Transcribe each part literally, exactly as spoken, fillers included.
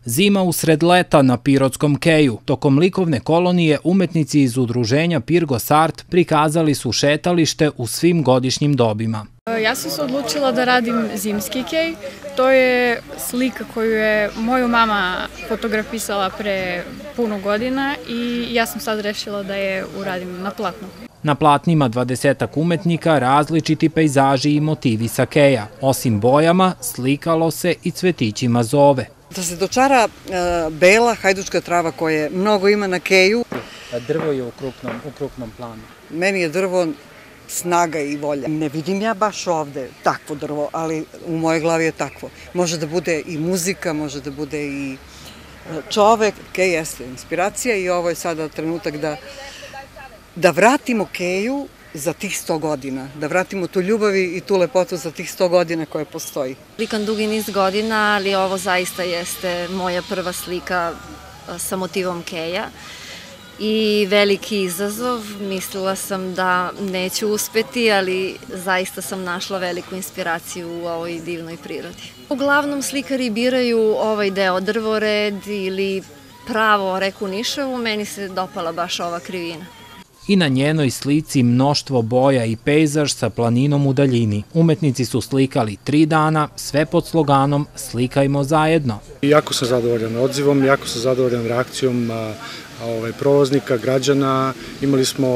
Zima usred leta na Pirotskom keju. Tokom likovne kolonije umetnici iz udruženja Pirgos Art prikazali su šetalište u svim godišnjim dobima. Ja sam se odlučila da radim zimski kej. To je slika koju je moju mama fotografisala pre puno godina i ja sam sad rešila da je uradim na platnu. Na platnima dvadesetak umetnika različiti pejzaži i motivi sa keja. Osim bojama, slikalo se i cvetićima zove. Da se dočara bela hajdučka trava koje mnogo ima na keju. Drvo je u krupnom, u krupnom planu. Meni je drvo snaga i volja. Ne vidim ja baš ovde takvo drvo, ali u mojoj glavi je takvo. Može da bude i muzika, može da bude i čovek. Kej jeste inspiracija i ovo je sada trenutak da, da vratimo keju za tih sto godina, da vratimo tu ljubavi i tu lepotu za tih sto godina koje postoji. Slikam dugi niz godina, ali ovo zaista jeste moja prva slika sa motivom keja i veliki izazov. Mislila sam da neću uspeti, ali zaista sam našla veliku inspiraciju u ovoj divnoj prirodi. Uglavnom slikari biraju ovaj deo drvored ili pravo reku Nišavu, meni se dopala baš ova krivina. I na njenoj slici mnoštvo boja i pejzaž sa planinom u daljini. Umetnici su slikali tri dana, sve pod sloganom Slikajmo zajedno. Jako sam zadovoljan odzivom, jako sam zadovoljan reakcijom prolaznika, građana. Imali smo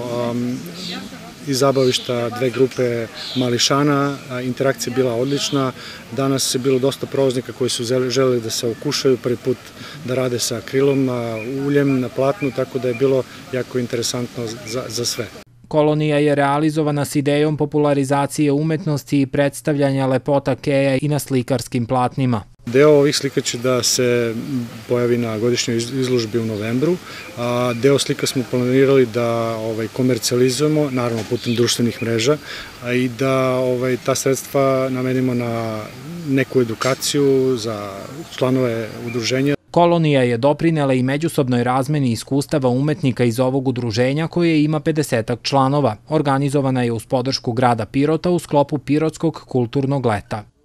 iz zabavišta dve grupe mališana, interakcija je bila odlična. Danas je bilo dosta prolaznika koji su želeli da se okušaju, prvi put da rade sa akrilom, uljem na platnu, tako da je bilo jako interesantno za, za sve. Kolonija je realizovana s idejom popularizacije umetnosti i predstavljanja lepota keja i na slikarskim platnima. Deo ovih slika će da se pojavi na godišnjoj izložbi u novembru, a deo slika smo planirali da ovaj, komercijalizujemo, naravno putem društvenih mreža, a i da ovaj, ta sredstva namenimo na neku edukaciju za članove udruženja. Kolonija je doprinela i međusobnoj razmeni iskustava umetnika iz ovog udruženja koje ima pedesetak članova. Organizovana je uz podršku grada Pirota u sklopu Pirotskog kulturnog leta.